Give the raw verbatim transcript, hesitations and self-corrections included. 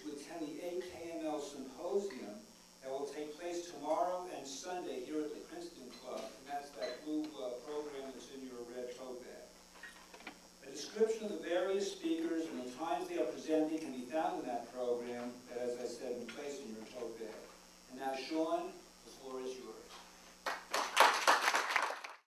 to attend the A K M L Symposium that will take place tomorrow and Sunday here at the Princeton Club, and that's that blue uh, program that's in your red tote bag. A description of the various speakers and the times they are presenting can be found in that program that, as I said, is placed in your tote bag. And now, Sean, the floor is yours.